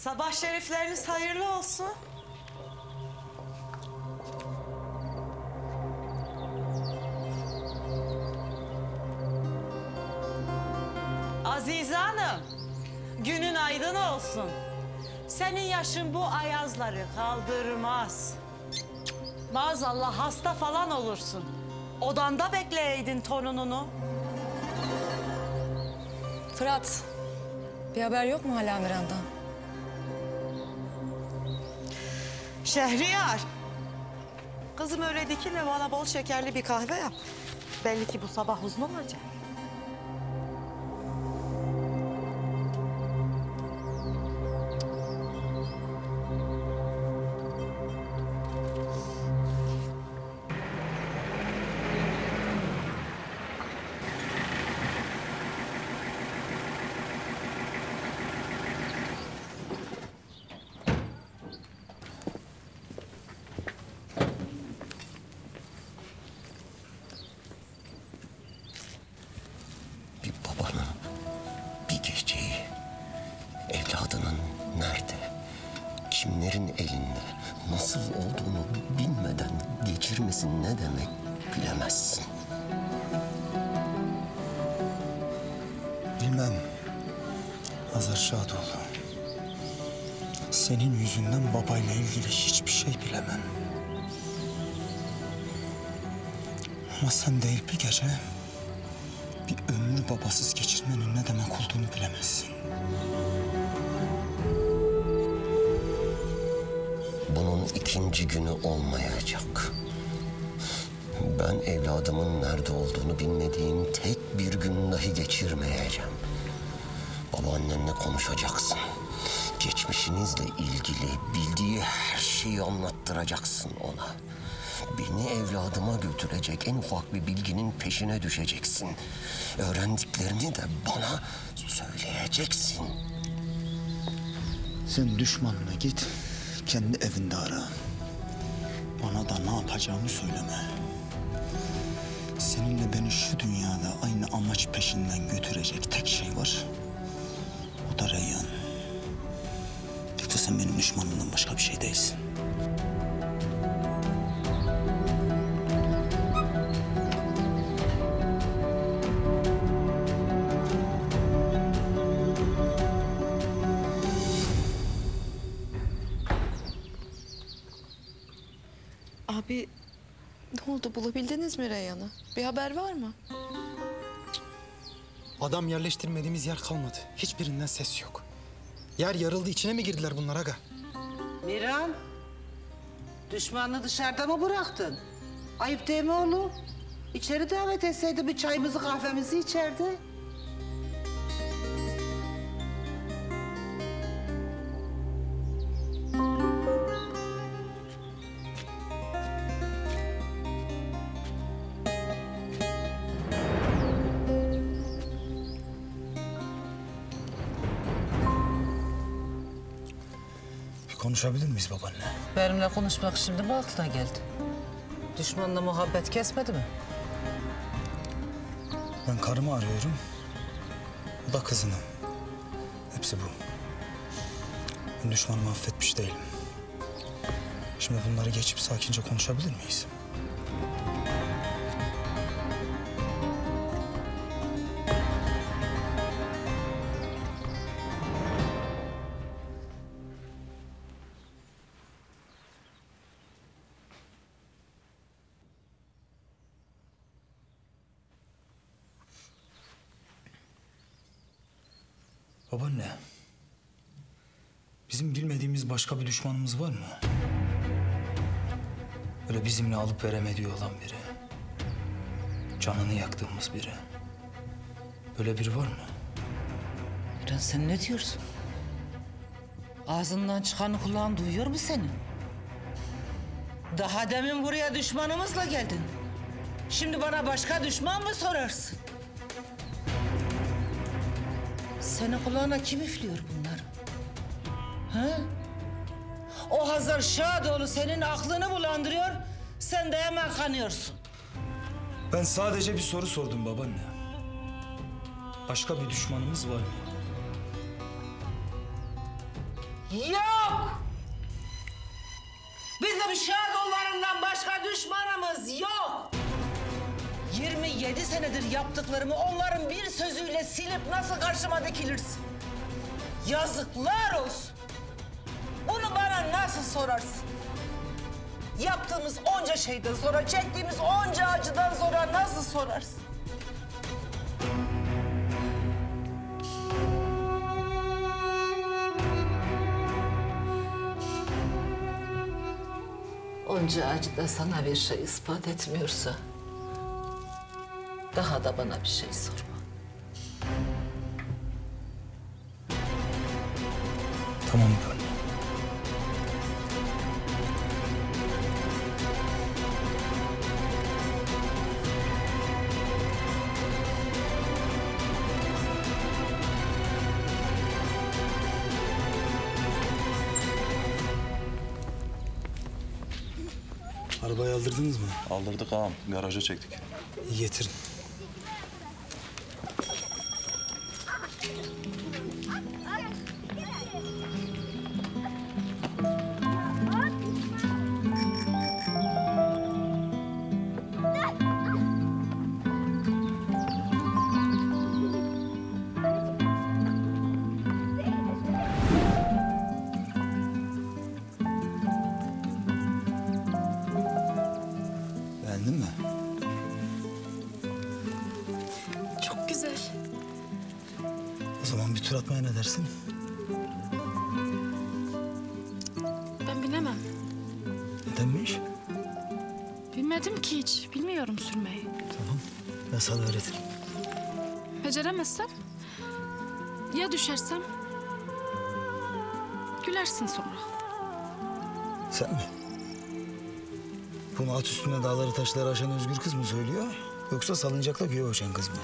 Sabah şerifleriniz hayırlı olsun. Azize Hanım, günün aydın olsun. Senin yaşın bu ayazları kaldırmaz. Maazallah hasta falan olursun. Odanda bekleyeydin torununu. Fırat, bir haber yok mu hala Miran'dan? Şehriyar. Kızım öyle dikilme, bana bol şekerli bir kahve yap. Belli ki bu sabah uzun olacak. Kimlerin elinde nasıl olduğunu bilmeden geçirmesin ne demek bilemezsin. Bilmem Hazar Şadoğlu. Senin yüzünden babayla ilgili hiçbir şey bilemem. Ama sen değil bir gece bir ömrü babasız geçirmenin ne demek olduğunu bilemezsin. Bunun ikinci günü olmayacak. Ben evladımın nerede olduğunu bilmediğim tek bir gün dahi geçirmeyeceğim. Babaannenle konuşacaksın. Geçmişinizle ilgili bildiği her şeyi anlattıracaksın ona. Beni evladıma götürecek en ufak bir bilginin peşine düşeceksin. Öğrendiklerini de bana söyleyeceksin. Sen düşmanına git, kendi evinde ara. Bana da ne yapacağımı söyleme. Seninle beni şu dünyada aynı amaç peşinden götürecek tek şey var. O da Reyhan. Yoksa sen benim düşmanımdan başka bir şey değilsin. Abi ne oldu, bulabildiniz mi Reyhan'ı? Bir haber var mı? Adam yerleştirmediğimiz yer kalmadı. Hiçbirinden ses yok. Yer yarıldı, içine mi girdiler bunlar aga? Miran, düşmanını dışarıda mı bıraktın? Ayıp değil mi oğlum? İçeri davet etseydi bir çayımızı kahvemizi içerdi. Konuşabilir miyiz babaanne? Benimle konuşmak şimdi mi aklına geldi? Düşmanla muhabbet kesmedi mi? Ben karımı arıyorum. O da kızını. Hepsi bu. Ben düşmanımı affetmiş değilim. Şimdi bunları geçip sakince konuşabilir miyiz? Babaanne, bizim bilmediğimiz başka bir düşmanımız var mı? Öyle bizimle alıp veremediği olan biri. Canını yaktığımız biri. Böyle biri var mı? Miran, sen ne diyorsun? Ağzından çıkanı kulağın duyuyor mu senin? Daha demin buraya düşmanımızla geldin. Şimdi bana başka düşman mı sorarsın? Senin kulağına kim üflüyor bunları? Ha? O Hazar Şadoğlu senin aklını bulandırıyor, sen de hemen kanıyorsun. Ben sadece bir soru sordum babaanne. Başka bir düşmanımız var mı? Yok! Bizim Şadoğullarından başka düşmanımız yok! 27 senedir yaptıklarımı onların bir sözüyle silip nasıl karşıma dikilirsin? Yazıklar olsun! Bunu bana nasıl sorarsın? Yaptığımız onca şeyden sonra, çektiğimiz onca acıdan sonra nasıl sorarsın? Onca acı da sana bir şey ispat etmiyorsa... daha da bana bir şey sorma. Tamam efendim. Arabayı aldırdınız mı? Aldırdık ağam. Garaja çektik. İyi, getirin. Beğendin mi? Çok güzel. O zaman bir tur atmaya ne dersin? Ben bilemem. Nedenmiş? Bilmedim ki hiç. Bilmiyorum sürmeyi. Tamam. Ben sana öğretirim. Beceremezsem ya düşersem gülersin sonra. Sen mi? Bunu at üstüne dağları taşları aşan özgür kız mı söylüyor? Yoksa salıncakla göğe uçan kız mı?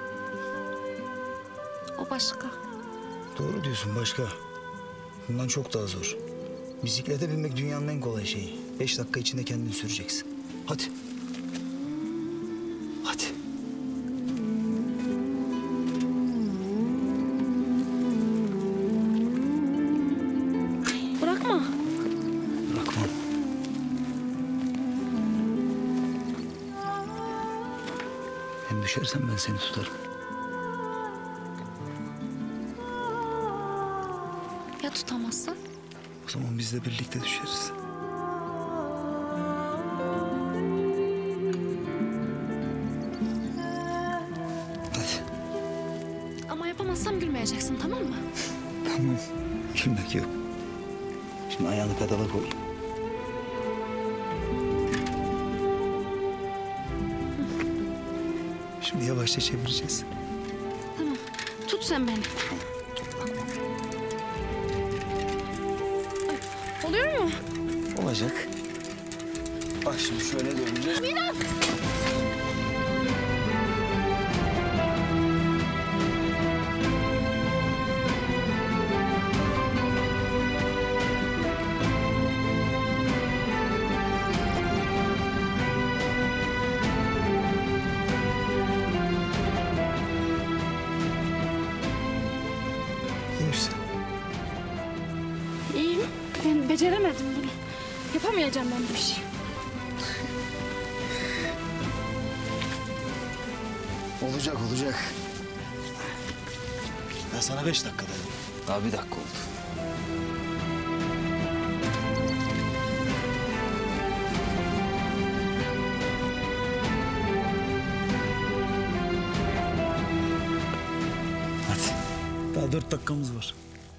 O başka. Doğru diyorsun, başka. Bundan çok daha zor. Bisiklete binmek dünyanın en kolay şeyi. 5 dakika içinde kendini süreceksin. Hadi. Hadi. Bırakma. Bırakmam. Hem düşersen ben seni tutarım. Ya tutamazsan? O zaman biz de birlikte düşeriz. Hadi. Ama yapamazsam gülmeyeceksin, tamam mı? Tamam. Gülmek yok. Şimdi ayağını pedala koy. Şimdi yavaşça çevireceğiz. Tamam. Tut sen beni. Ay, oluyor mu? Olacak. Bak şimdi şöyle döneceğiz. İyi misin? İyiyim. Ben beceremedim bunu. Yapamayacağım ben bu işi. Olacak, olacak. Ben sana 5 dakika dedim. Daha 1 dakika oldu. Hadi. Daha 4 dakikamız var.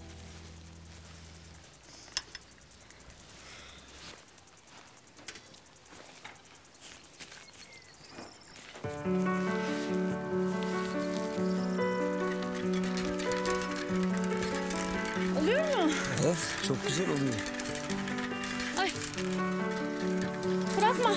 Oluyor mu? Evet, çok güzel oluyor. Ay. Bırakma.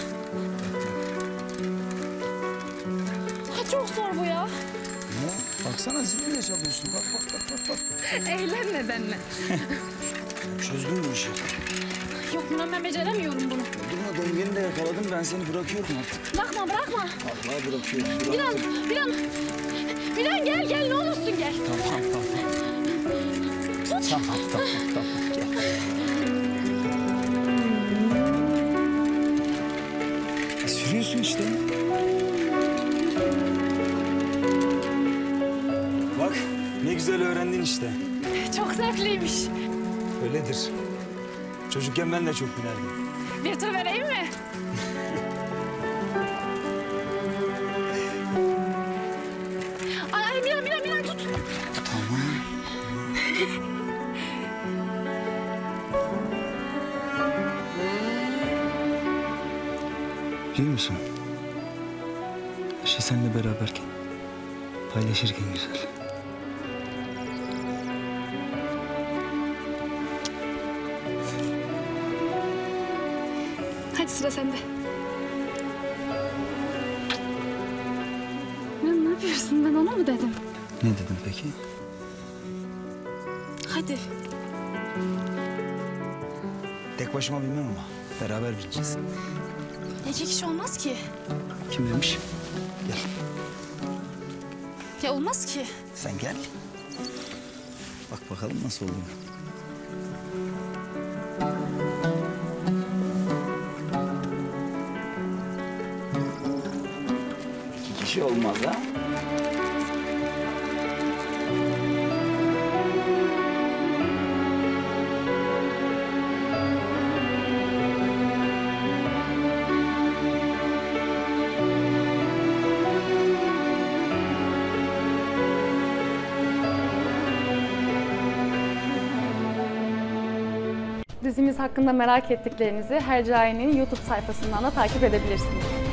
Ay, çok zor bu ya. Ne? Baksana zilliyle çalıyorsun. Bak, bak, bak, bak, bak. Eğlenme benimle. Çözdün mü işi? Yok Miran, ben beceremiyorum bunu. Durma, dengeni de yakaladım. Ben seni bırakıyorum artık. Bırakma, bırakma. Allah bırakıyorum. Miran. Miran gel ne olursun gel. Tamam. Tut. Tamam. Gel. Sürüyorsun işte. Bak ne güzel öğrendin işte. Çok zevkliymiş. Öyledir. Çocukken ben de çok binerdim. Bir tur vereyim mi? Ay Miran tut. Biliyor musun? Her şey seninle beraberken, paylaşırken güzel. Hadi sıra sende. Miran ne yapıyorsun? Ben ona mı dedim? Ne dedim peki? Hadi. Tek başıma bilmem ama beraber bineceğiz. İki kişi olmaz ki. Kim demiş? Gel. Ya olmaz ki. Sen gel. Bak bakalım nasıl oluyor. İki kişi olmaz ha. Dizimiz hakkında merak ettiklerinizi Hercai'nin YouTube sayfasından da takip edebilirsiniz.